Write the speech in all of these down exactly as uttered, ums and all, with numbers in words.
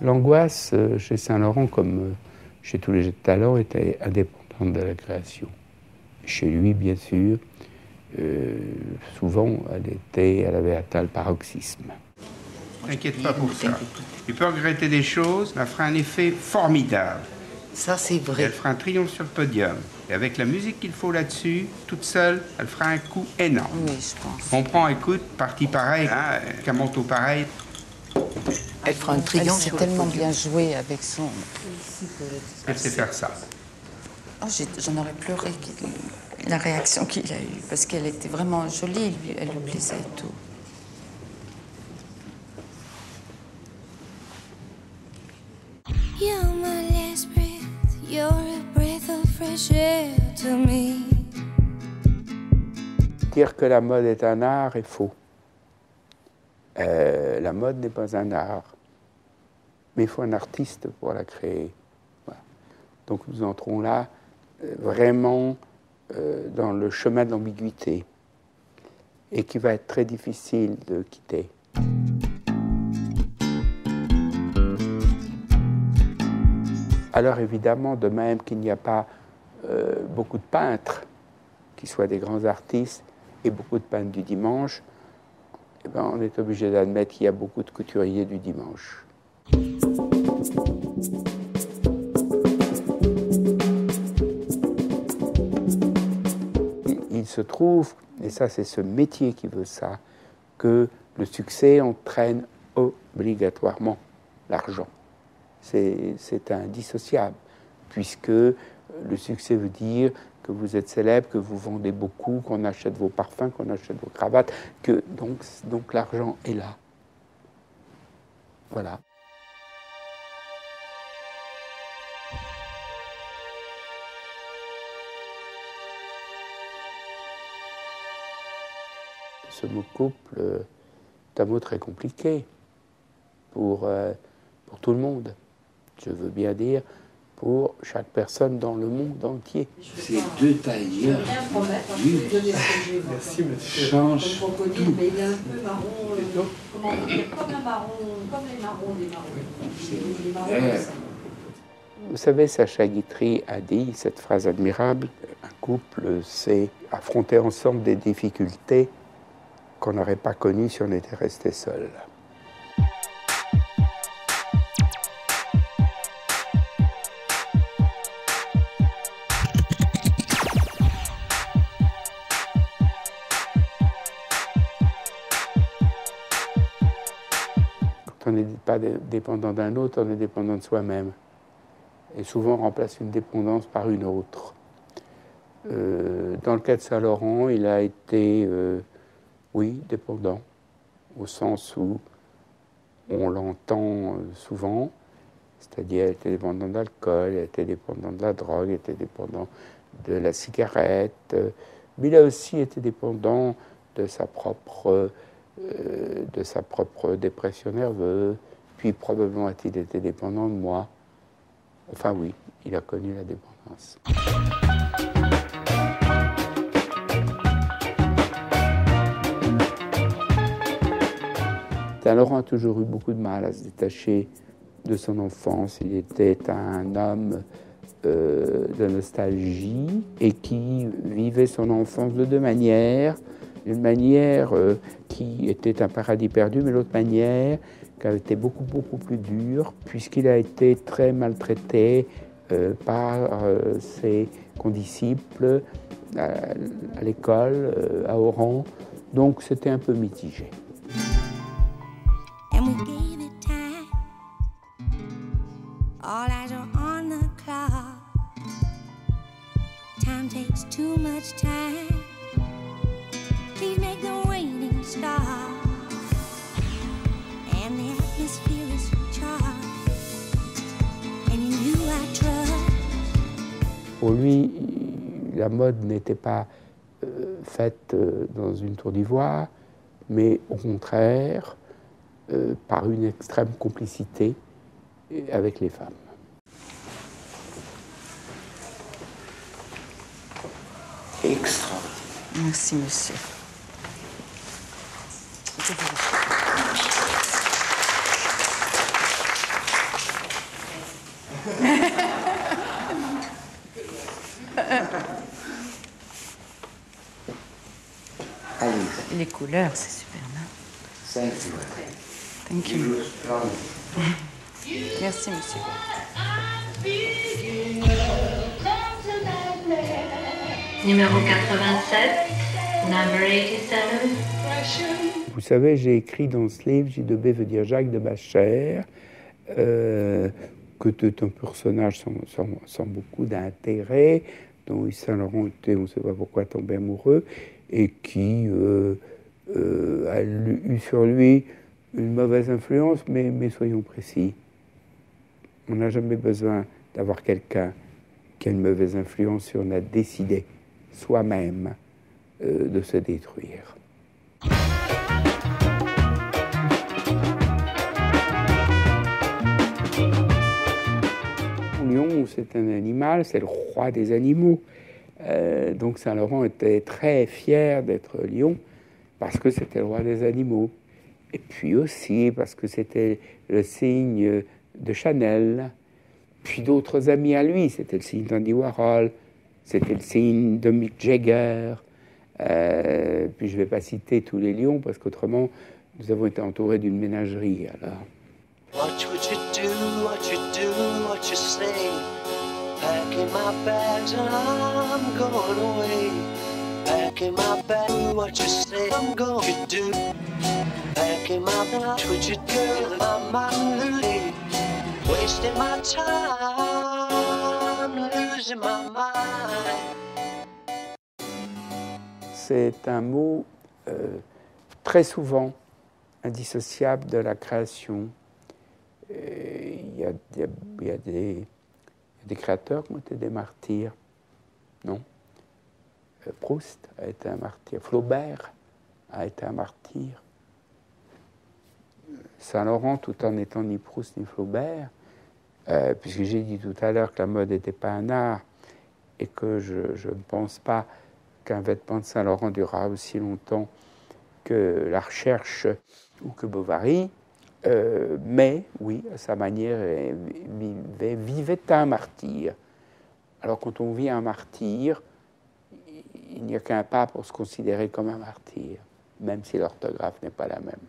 L'angoisse chez Saint-Laurent, comme chez tous les jeunes talents, était indépendante de la création. Chez lui, bien sûr, euh, souvent, elle, était, elle avait atteint le paroxysme. T'inquiète pas pour ça. Tu peux regretter des choses, mais elle fera un effet formidable. Ça, c'est vrai. Et elle fera un triomphe sur le podium. Et avec la musique qu'il faut là-dessus, toute seule, elle fera un coup énorme. Oui, je pense. On prend, écoute, partie pareille, hein, qu'un manteau pareil. Elle fera un triomphe. Elle sait tellement bien joué avec son... Elle sait faire ça. Oh, j'en aurais pleuré, la réaction qu'il a eue, parce qu'elle était vraiment jolie, elle lui plaisait et tout. You're my last breath, you're a breath of fresh air to me. Dire que la mode est un art est faux. Euh, la mode n'est pas un art, mais il faut un artiste pour la créer. Voilà. Donc nous entrons là euh, vraiment euh, dans le chemin de l'ambiguïté et qui va être très difficile de quitter. Alors évidemment, de même qu'il n'y a pas euh, beaucoup de peintres qui soient des grands artistes et beaucoup de peintres du dimanche, eh ben, on est obligé d'admettre qu'il y a beaucoup de couturiers du dimanche. Il se trouve, et ça c'est ce métier qui veut ça, que le succès entraîne obligatoirement l'argent. C'est indissociable, puisque le succès veut dire que vous êtes célèbre, que vous vendez beaucoup, qu'on achète vos parfums, qu'on achète vos cravates, que donc, donc l'argent est là. Voilà. Ce mot couple est un mot très compliqué pour, euh, pour tout le monde. Je veux bien dire pour chaque personne dans le monde entier. Ces deux tailleurs, oui, merci monsieur, changent tout. Mais il est un peu marron, euh, comment dire, comme un marron, comme les marrons des marrons. Les marrons, ça. Vous savez, Sacha Guitry a dit cette phrase admirable, un couple, c'est affronter ensemble des difficultés qu'on n'aurait pas connues si on était resté seul. On n'est pas dépendant d'un autre, on est dépendant de soi-même. Et souvent, on remplace une dépendance par une autre. Euh, dans le cas de Saint-Laurent, il a été, euh, oui, dépendant, au sens où on l'entend souvent, c'est-à-dire il était dépendant d'alcool, il était dépendant de la drogue, il était dépendant de la cigarette, mais il a aussi été dépendant de sa propre... Euh, de sa propre dépression nerveuse, puis probablement a-t-il été dépendant de moi. Enfin oui, il a connu la dépendance. Saint-Laurent a toujours eu beaucoup de mal à se détacher de son enfance. Il était un homme euh, de nostalgie et qui vivait son enfance de deux manières. Une manière euh, qui était un paradis perdu, mais l'autre manière qui a été beaucoup, beaucoup plus dure, puisqu'il a été très maltraité euh, par euh, ses condisciples à, à l'école, euh, à Oran. Donc c'était un peu mitigé. And we gave it time. All eyes are on the clock. Time takes too much time. Please make the waiting stop. And the atmosphere is charged. And in you I trust. Pour lui, la mode n'était pas euh, faite euh, dans une tour d'ivoire, mais au contraire, euh, par une extrême complicité avec les femmes. Extraordinaire. Merci, monsieur. Allez. Les couleurs, c'est super, non? Thank you. Thank you. Merci, monsieur. Numéro quatre-vingt-sept, number eighty-seven. Vous savez, j'ai écrit dans ce livre, J deux B veut dire Jacques de Bachère, euh, que c'est un personnage sans, sans, sans beaucoup d'intérêt, dont Yves Saint-Laurent était, on ne sait pas pourquoi, tombé amoureux, et qui euh, euh, a eu sur lui une mauvaise influence, mais, mais soyons précis. On n'a jamais besoin d'avoir quelqu'un qui a une mauvaise influence si on a décidé soi-même euh, de se détruire. Le lion, c'est un animal, c'est le roi des animaux. Euh, donc Saint-Laurent était très fier d'être lion parce que c'était le roi des animaux. Et puis aussi parce que c'était le signe de Chanel. Puis d'autres amis à lui, c'était le signe d'Andy Warhol, c'était le signe de Mick Jagger. Euh, puis je ne vais pas citer tous les lions parce qu'autrement, nous avons été entourés d'une ménagerie. Alors. What would you do, what you do, what you say? Packing my bags and I'm going away. Packing my bags, what you say, I'm going to do. Packing my bags, what would you do, I'm losing. Wasting my time, losing my mind. C'est un mot euh, très souvent indissociable de la création. Il y, y, y a des, des créateurs qui ont été des martyrs, non? Proust a été un martyr, Flaubert a été un martyr. Saint-Laurent, tout en n'étant ni Proust ni Flaubert, euh, puisque j'ai dit tout à l'heure que la mode n'était pas un art et que je, je ne pense pas qu'un vêtement de Saint-Laurent durera aussi longtemps que la recherche ou que Bovary, euh, mais oui, à sa manière, vivait, vivait un martyr. Alors quand on vit un martyr, il n'y a qu'un pas pour se considérer comme un martyr, même si l'orthographe n'est pas la même.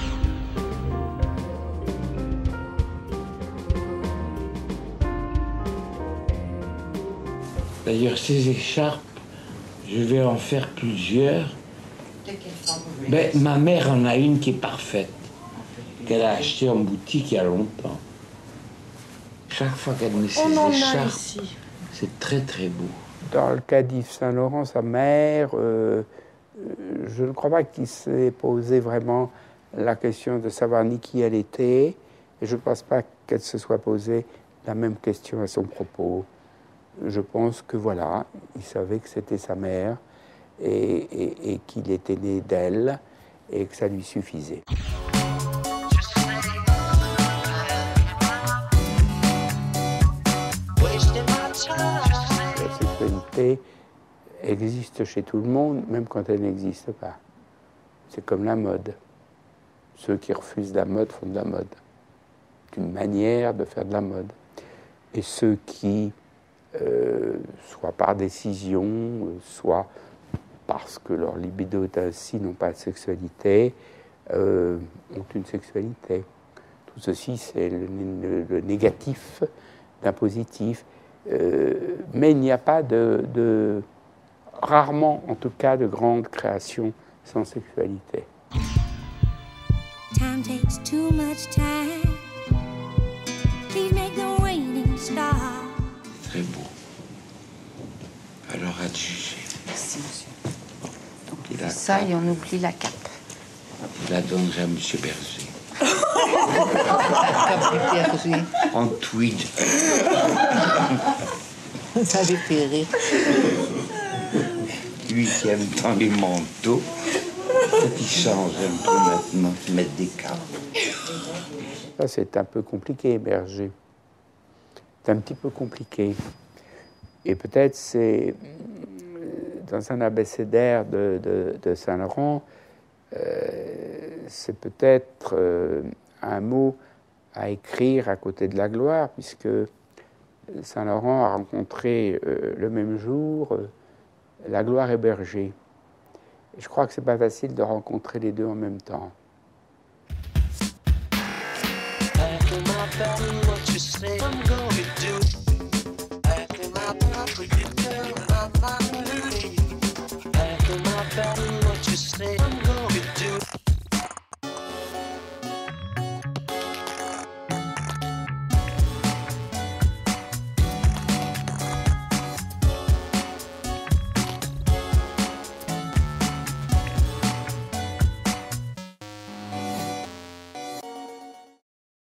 D'ailleurs, ces écharpes, je vais en faire plusieurs. Ben, ma mère en a une qui est parfaite, qu'elle a achetée en boutique il y a longtemps. Chaque fois qu'elle met ses écharpes, c'est très très beau. Dans le cas d'Yves Saint-Laurent, sa mère, euh, je ne crois pas qu'il s'est posé vraiment la question de savoir ni qui elle était, et je ne pense pas qu'elle se soit posé la même question à son propos. Je pense que voilà, il savait que c'était sa mère et, et, et qu'il était né d'elle et que ça lui suffisait. La sexualité existe chez tout le monde, même quand elle n'existe pas. C'est comme la mode. Ceux qui refusent la mode font de la mode. C'est une manière de faire de la mode. Et ceux qui Euh, soit par décision, euh, soit parce que leur libido est ainsi, n'ont pas de sexualité, euh, ont une sexualité. Tout ceci, c'est le, le, le négatif d'un positif. Euh, mais il n'y a pas de, de, rarement en tout cas, de grandes créations sans sexualité. Time takes too much time. Please make the raining stop. Très beau. Alors, à juger. Merci, monsieur. Donc, il fait ça et on oublie la cape. Il la donnerait à M. Berger. La cape du Berger. En tweed. Ça lui fait rire. Lui qui aime tant les manteaux, faut qu'il change un peu maintenant, qu'il mette des capes. Ça, c'est un peu compliqué, Berger. C'est un petit peu compliqué. Et peut-être c'est dans un abécédaire de, de, de Saint-Laurent, euh, c'est peut-être euh, un mot à écrire à côté de la gloire, puisque Saint-Laurent a rencontré euh, le même jour euh, la gloire et Berger. Et je crois que c'est pas facile de rencontrer les deux en même temps. After my battle, what you say? I'm going